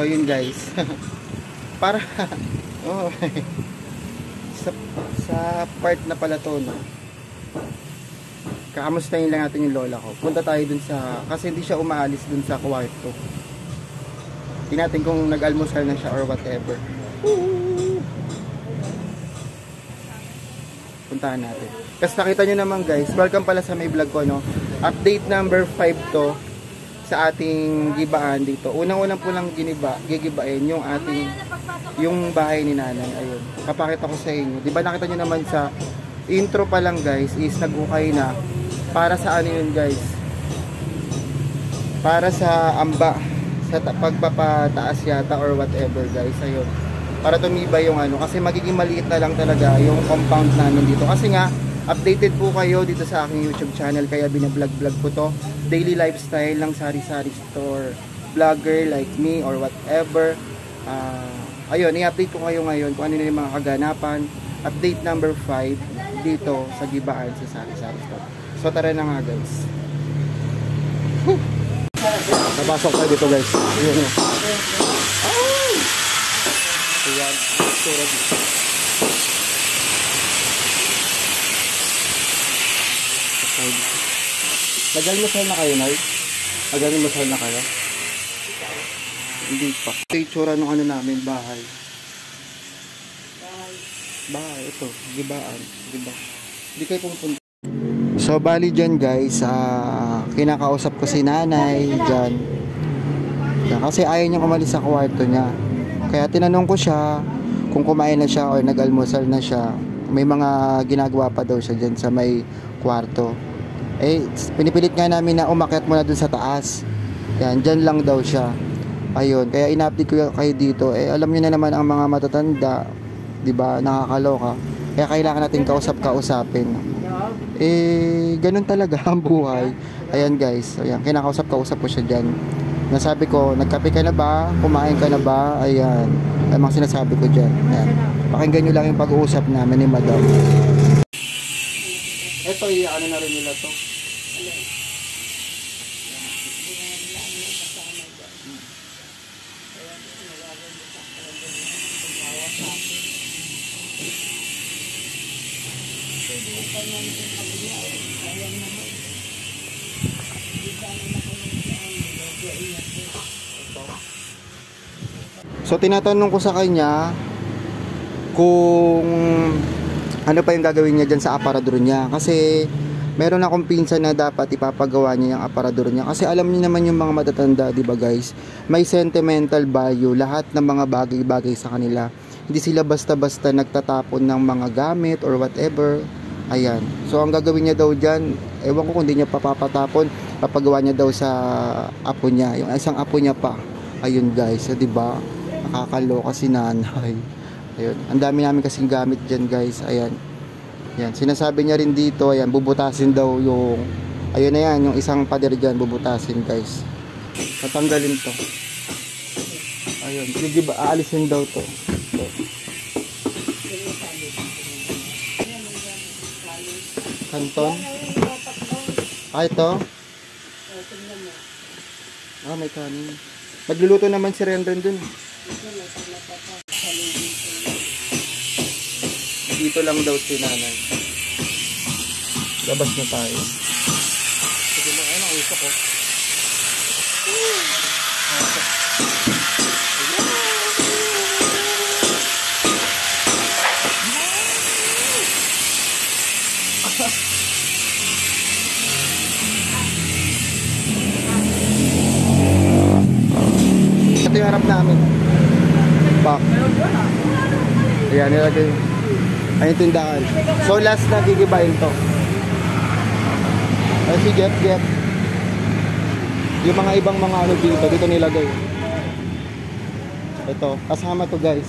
ayun guys. Para oh, sa part na pala to, no. Kakamustahin lang natin yung lola ko. Punta tayo dun sa, kasi hindi siya umaalis dun sa kwarto. Tingnan natin kung nag-almusal na siya or whatever. Puntahan natin. Kasi nakita nyo naman guys, welcome pala sa may vlog ko, no. Update number 5 to sa ating gibaan dito. Unang-unang po lang gigibain yung ating, yung bahay ni nanay. Ayun, papakita ko sa inyo. Diba nakita nyo naman sa intro pa lang guys, is nag-ukay na. Para sa ano yun guys? Para sa amba, sa pagpapataas yata or whatever guys. Ayun, para tumibay yung ano, kasi magiging maliit na lang talaga yung compound namin dito. Kasi nga, updated po kayo dito sa aking YouTube channel, kaya binablog-vlog ko to. Daily lifestyle ng sari-sari store, vlogger like me or whatever. Ayun, i-update ko kayo ngayon kung ano yung mga kaganapan. Update number 5 dito sa gibaan sa sari-sari store. So tara na nga guys. Napasok tayo dito guys. Ayun yun. Ayan, store dito. Nag-almusal na kayo, Nay? Nag-almusal na kayo? Hindi pa. Ito yung tsura nung ano namin, bahay. Bahay, ito. Gibaan. Diba? Hindi kayo pumunta. So, bali dyan guys, kinakausap ko si nanay dyan. Kasi ayaw niyang umalis sa kwarto niya. Kaya tinanong ko siya kung kumain na siya or nag-almusal na siya. May mga ginagawa pa daw siya dyan sa may kwarto. Eh, pinipilit nga namin na umakyat muna dun sa taas. Yan, dyan lang daw siya. Ayun, kaya in-update ko kayo dito. Eh, alam niyo na naman ang mga matatanda, 'di ba? Nakakaloka. Kaya kailangan natin kausapin. Eh, ganun talaga ang buhay. Ayan guys, ayan, kinakausap ko siya dyan. Nasabi ko, nagkape ka na ba? Kumain ka na ba? Ayan, ay mga sinasabi ko dyan. Ayan. Pakinggan nyo lang yung pag-uusap namin ni Madam. Ito, ano na rin nila to. So tinatanong ko sa kanya kung ano pa yung gagawin niya dyan sa aparador niya, kasi meron akong pinsan na dapat ipapagawa niya yung aparador niya, kasi alam niyo naman yung mga matatanda, di ba guys, may sentimental value lahat ng mga bagay-bagay sa kanila. Hindi sila basta-basta nagtatapon ng mga gamit or whatever. Ayan, so ang gagawin niya daw dyan, ewan ko kung hindi niya papapatapon, papagawa niya daw sa apo niya, yung isang apo niya pa. Ayun guys, di ba? Nakakaloka si nanay. Ayun, ang dami namin kasing gamit dyan guys. Ayan, yan, sinasabi niya rin dito, ayan, bubutasin daw yung, ayun na yan, yung isang pader dyan, bubutasin guys. Tatanggalin to. Ayun, aalisin daw to. Kanton? Ito? May kanin. Magluluto naman si Renren dun. Dito lang daw si nanay. Labas na tayo. Sige lang, ayun ang uso ko. Ito yung harap namin. Back. Ayan, nilagay. Ayun tindahan. So last na gigibain to. Ay si Jeff. Yung mga ibang mga ano dito nilagay. Ito, kasama to guys.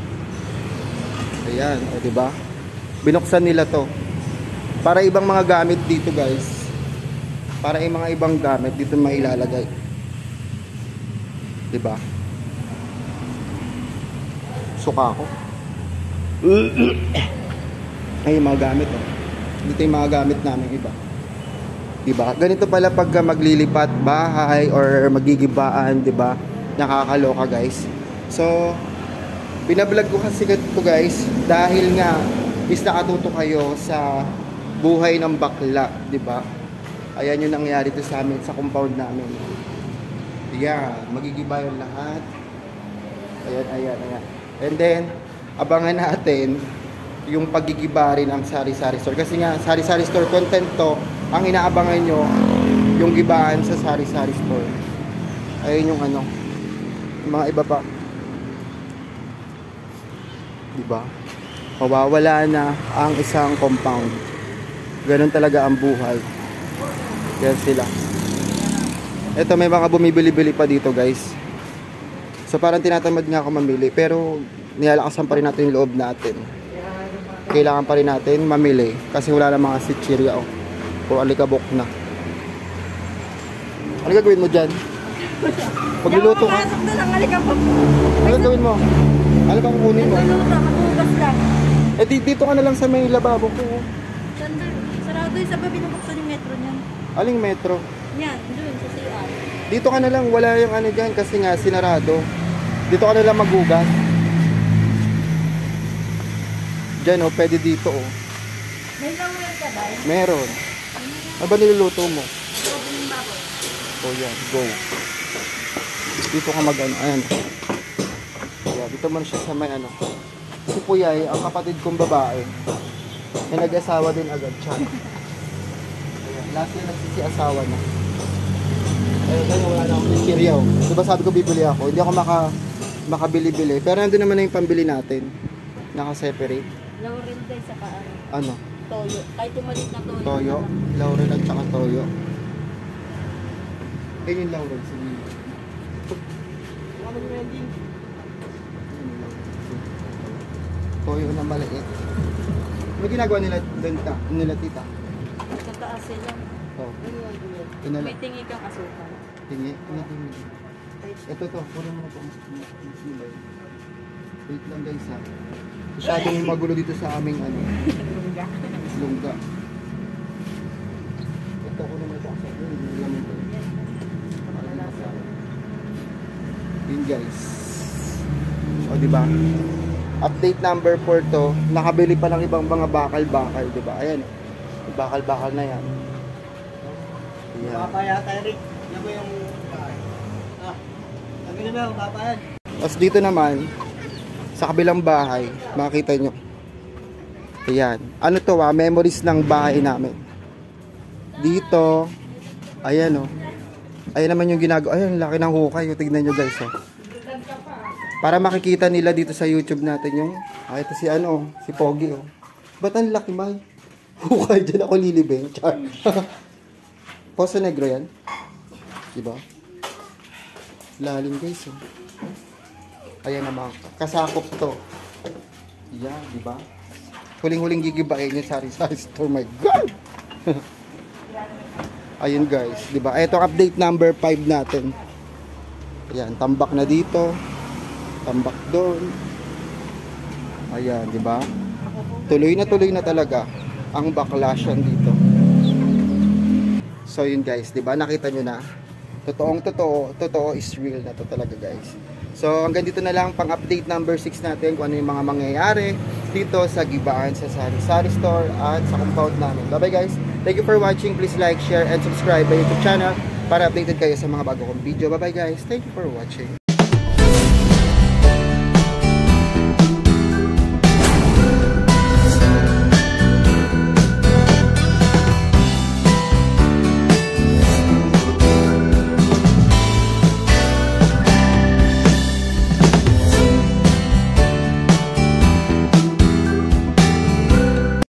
Ayan, diba? Binuksan nila to. Para ibang mga gamit dito guys. Para yung mga ibang gamit dito mailalagay. Diba? Suka ako. Ay, yung mga gamit oh. Dito yung mga gamit namin iba. Diba? Ganito pala pag maglilipat bahay or magigibaan, diba? Nakakaloka guys. So, binablog ko kasi ito guys dahil nga is nakatuto kayo sa buhay ng bakla, di ba? Ayan yung nangyari to sa amin sa compound namin. Ayan, magigiba yung lahat. Ayan. And then, abangan natin yung pagigiba rin ng sari-sari store. Kasi nga, sari-sari store content to, ang inaabangan nyo, yung gibaan sa sari-sari store. Ayun yung ano, yung mga iba pa. Diba? Mawawala na ang isang compound. Ganun talaga ang buhay. Yan sila. Ito, may mga bumibili-bili pa dito guys. So parang tinatamad nga ako mamili, pero nilalakasan pa rin natin yung loob natin. Kailangan pa rin natin mamili kasi wala na mga sitsirya o alikabok na. Ano gagawin mo dyan? Pagluluto ka? Ano gagawin mo? Ano bang kukunin mo? Magugas lang. Eh dito ka na lang sa may lababo ko. Sarado yung sabay binubuksan yung metro niyan. Aling metro? Yan, doon sa CR. Dito ka na lang, wala yung ano dyan kasi nga sinarado. Dito ka na lang magugas. Dyan oh, pwede dito oh. May laurel ka ba? Meron. Ano ba niluluto mo? Sobrang baboy. Oh yan, go. Dito ka mag-ano, ayan. Yeah, dito man siya sa may ano. Si Puyay, ang kapatid kong babae, na nag-asawa din agad siya. Ayan, last year nagsisi-asawa na. Ayun, wala na akong siryaw. Diba sabi ko bibili ako, hindi ako makabili-bili. Pero nandun naman na yung pambili natin. Naka-separate. Laurel day sa kaano. Ano? Toyo. Kahit yung maliit na toyo. Toyo. Laurel at saka toyo. Ayun yung laurel. Sige. Toyo na maliit. Ano ginagawa nila tita? Sa taas sila. Oh. May tingi kang asukal. Tingi? Ano tingi? Ito to. Puro mo na ito. Wait lang guys ha. Masyadong magulo dito sa aming ano. Lungga. Ito ko naman ito. Yun guys. O diba? Update number 4 to. Nakabili pa ng ibang mga bakal-bakal, diba? Ayan. Bakal-bakal na yan. Ayan. Papaya, Eric. Yan ba yung bahay? Sabi na ba, papaya? Tapos dito naman, sa kabilang bahay, makikita nyo. Ayan. Ano to memories ng bahay namin. Dito, ayan o. Ayan naman yung ginagawa. Ayan, laki ng hukay. Tignan nyo guys o. Para makikita nila dito sa YouTube natin yung, ito si ano, si Pogi o. Ba't ang laki may? Hukay dyan ako lilibing. Char. Poso Negro yan. Diba? Lalim guys o. Ayan naman. Kasakop to. Yan, diba? Huling-huling gigibain yung sari-sari store. My God! Ayun guys, diba? Ito update number 5 natin. Ayan, tambak na dito. Tambak doon. Ayan, diba? Tuloy na talaga ang baklasyan dito. So yun guys, diba? Nakita nyo na. Totoo is real na to talaga guys. So hanggang dito na lang pang update number 6 natin kung ano yung mga mangyayari dito sa gibaan sa sari-sari store at sa compound namin. Bye bye guys. Thank you for watching. Please like, share, and subscribe my YouTube channel para updated kayo sa mga bago kong video. Bye bye guys. Thank you for watching.